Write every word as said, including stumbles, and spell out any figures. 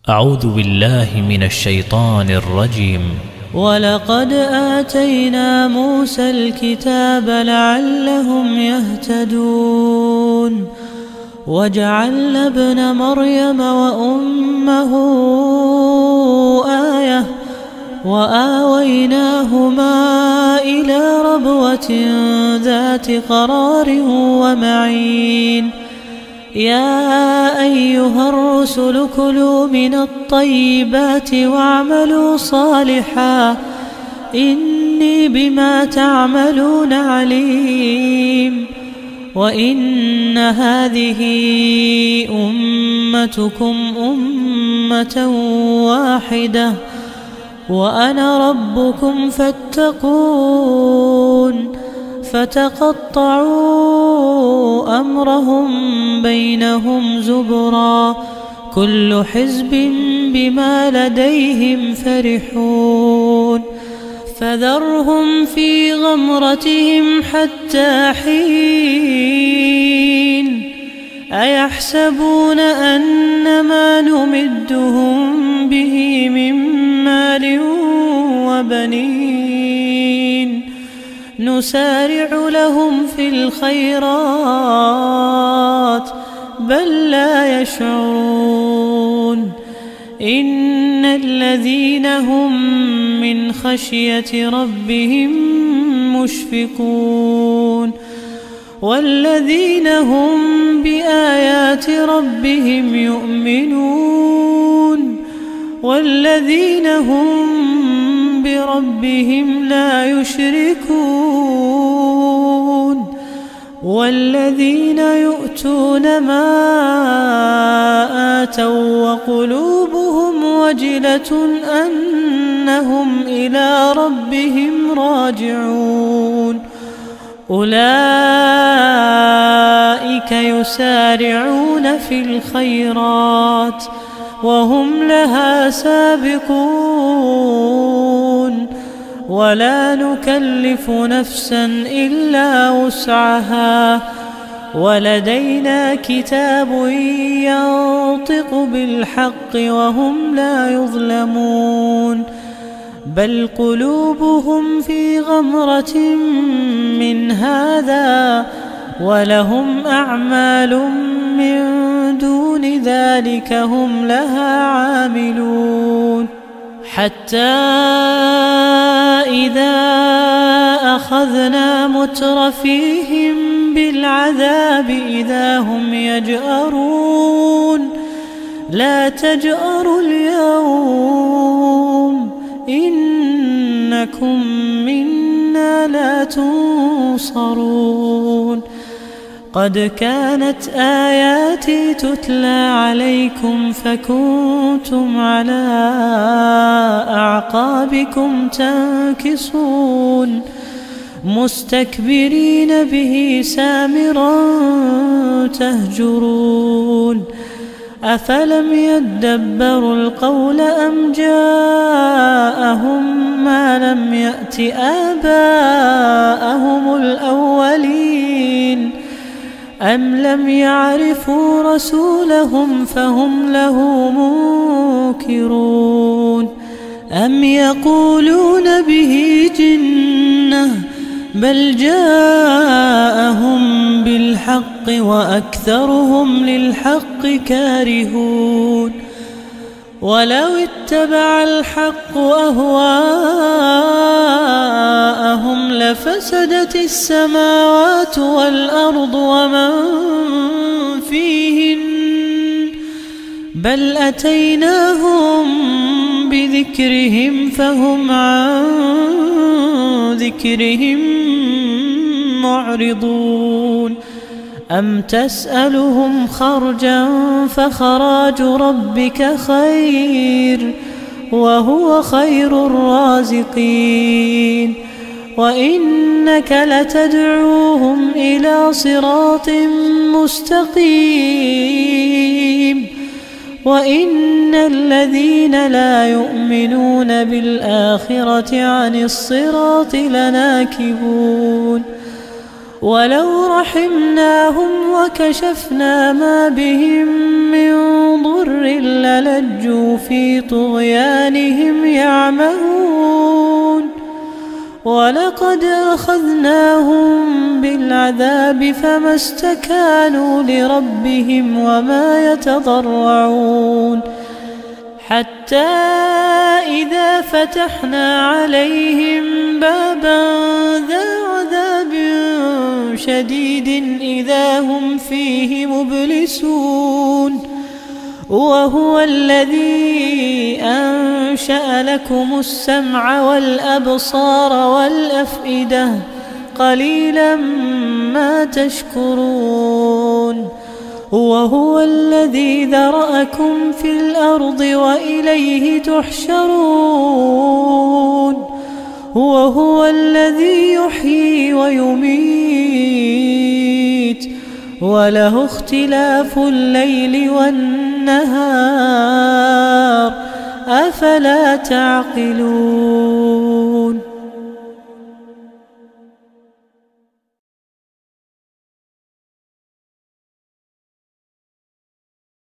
أعوذ بالله من الشيطان الرجيم. ولقد آتينا موسى الكتاب لعلهم يهتدون وجعلنا ابن مريم وأمه آية وآويناهما إلى ربوة ذات قرار ومعين. يا أيها الرسل كلوا من الطيبات واعملوا صالحا إني بما تعملون عليم. وإن هذه أمتكم أمة واحدة وأنا ربكم فاتقون. فتقطعوا أمرهم بينهم زبرا كل حزب بما لديهم فرحون. فذرهم في غمرتهم حتى حين. أيحسبون أن ما نمدهم به من مال وبنين نسارع لهم في الخيرات بل لا يشعرون. إن الذين هم من خشية ربهم مشفقون والذين هم بآيات ربهم يؤمنون والذين هم بربهم لا يشركون والذين يؤتون ما آتوا وقلوبهم وجلة أنهم إلى ربهم راجعون. أولئك يسارعون في الخيرات وهم لها سابقون ولا نكلف نفسا إلا وسعها ولدينا كتاب ينطق بالحق وهم لا يظلمون. بل قلوبهم في غمرة من هذا ولهم أعمال من دون ذلك هم لها عاملون. حتى إذا أخذنا مترفيهم بالعذاب إذا هم يجأرون. لا تجأروا اليوم إنكم منا لا تنصرون. قد كانت آياتي تتلى عليكم فكنتم على أعقابكم تنكصون مستكبرين به سامرا تهجرون. أفلم يدبروا القول أم جاءهم ما لم يأت آباءهم الأولين أم لم يعرفوا رسولهم فهم له منكرون. أم يقولون به جنة بل جاءهم بالحق وأكثرهم للحق كارهون. ولو اتبع الحق أهواءهم لفسدت السماوات والأرض ومن فيهن بل أتيناهم بذكرهم فهم عن ذكرهم معرضون. أم تسألهم خرجا فخراج ربك خير وهو خير الرازقين. وإنك لتدعوهم إلى صراط مستقيم. وإن الذين لا يؤمنون بالآخرة عن الصراط لناكبون. ولو رحمناهم وكشفنا ما بهم من ضر للجوا في طغيانهم يعمهون ولقد أخذناهم بالعذاب فما استكانوا لربهم وما يتضرعون حتى إذا فتحنا عليهم بابا ذا عذاب شديد إذا هم فيه مبلسون وهو الذي أنشأ لكم السمع والأبصار والأفئدة قليلا ما تشكرون وهو الذي ذرأكم في الأرض وإليه تحشرون وهو الذي يحيي ويميت وله اختلاف الليل والنهار أفلا تعقلون